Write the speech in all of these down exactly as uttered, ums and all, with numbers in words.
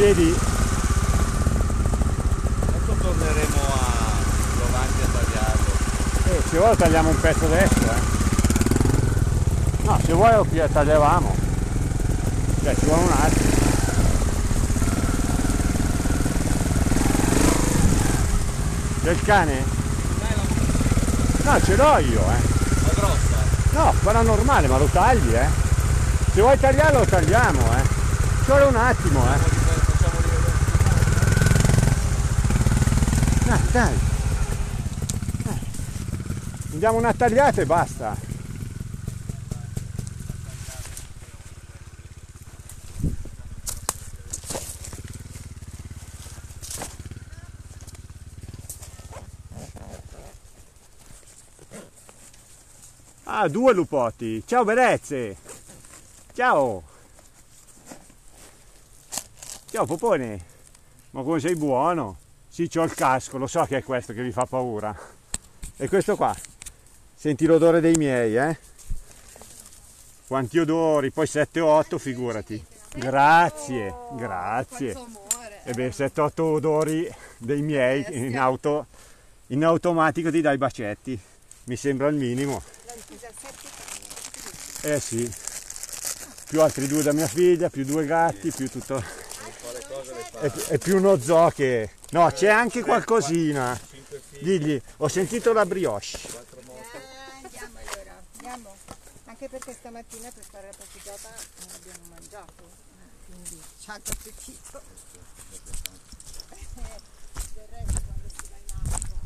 piedi. Adesso torneremo a più avanti a tagliarlo. Eh, se vuoi tagliamo un pezzo adesso, eh. No, se vuoi lo tagliavamo. Cioè ci vuole un attimo. C'è il cane? No, ce l'ho io, eh. Ma grossa? No, farà normale, ma lo tagli, eh. Se vuoi tagliarlo lo tagliamo, eh. Ci vuole un attimo, eh. Facciamo rivedere. Dai, dai. Eh. Diamo una tagliata e basta. Ah, due lupotti. Ciao Berezze. Ciao. Ciao Popone. Ma come sei buono. Sì, c'ho il casco, lo so che è questo che vi fa paura. E questo qua. Senti l'odore dei miei, eh? Quanti odori, poi sette otto, figurati. Grazie, grazie. E beh, sette otto odori dei miei in auto, in automatico ti dai bacetti. Mi sembra il minimo. Eh sì, più altri due da mia figlia, più due gatti, più tutto. E, e più uno zoo che... No, c'è anche qualcosina. Digli, ho sentito la brioche. Andiamo allora, andiamo. Anche perché stamattina per fare la passeggiata non abbiamo mangiato, quindi ci ha appetito. Del resto quando si va in acqua.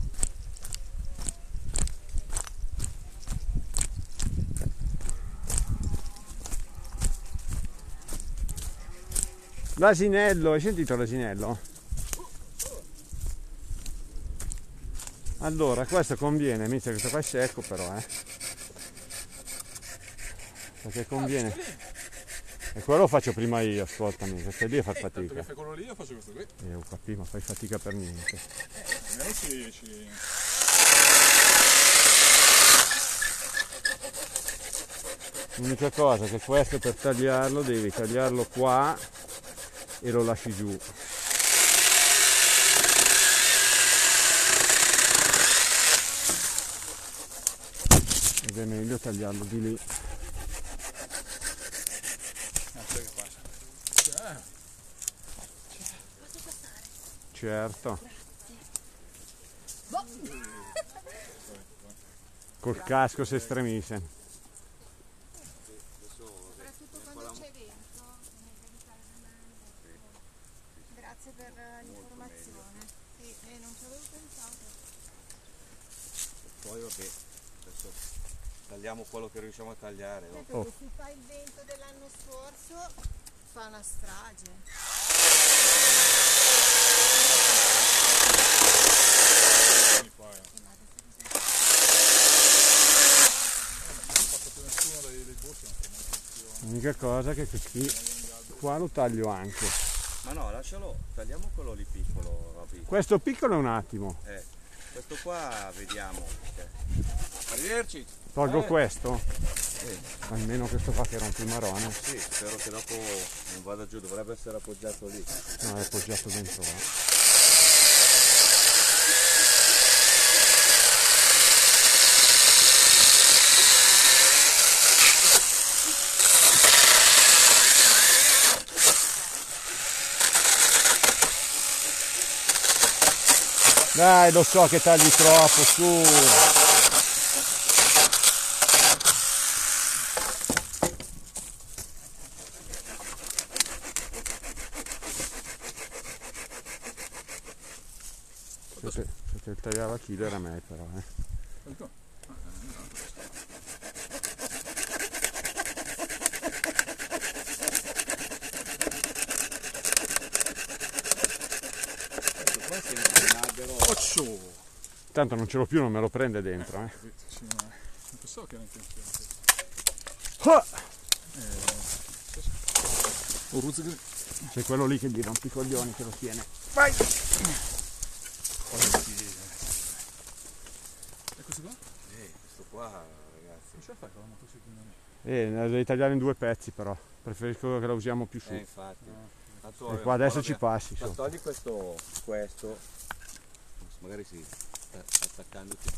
L'asinello, hai sentito l'asinello? Allora, questo conviene, mi sa che questo qua è secco però, eh. Perché conviene. E quello lo faccio prima io, ascoltami, questo lì a far fatica. Tanto che fai quello lì, io faccio questo qui. Eh, ho capito, ma fai fatica per niente. Almeno ci... ci... L'unica cosa è che questo per tagliarlo devi tagliarlo qua e lo lasci giù. Ed è meglio tagliarlo di lì. Certo. Col casco se stremisce. Soprattutto quando c'è vento, grazie per l'informazione. Sì, eh, non ci avevo pensato. Poi vabbè, adesso tagliamo quello che riusciamo a tagliare. No? Perché se si fa il vento dell'anno scorso fa una strage. L'unica cosa è che qui qua lo taglio anche. Ma no, lascialo, tagliamo quello lì piccolo, Robby. Questo piccolo è un attimo. Eh, questo qua vediamo. Okay. Arrivederci. Tolgo eh. questo. Eh. Almeno questo qua che era un pimarone. Sì, spero che dopo non vada giù, dovrebbe essere appoggiato lì. No, è appoggiato dentro là. Dai, lo so che tagli troppo, su. Se te, se te tagliava chi era me però, eh. Tanto non ce l'ho più, non me lo prende dentro, eh. Sì, ma non pensavo che era intenzione. Oh! Eh, c'è quello lì che gli rompi i coglioni che lo tiene. Vai! E questo qua? Eh, questo qua, ragazzi. Cosa fai con la motocicletta? Eh, la devi tagliare in due pezzi però. Preferisco che la usiamo più su. Eh, infatti. Tanto E è qua un adesso po' ci la- passi, Ma su. togli questo, questo, magari si sta attaccandoti.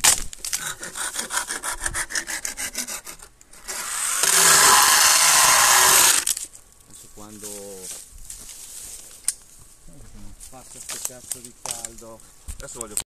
Adesso quando passa questo cazzo di caldo, adesso voglio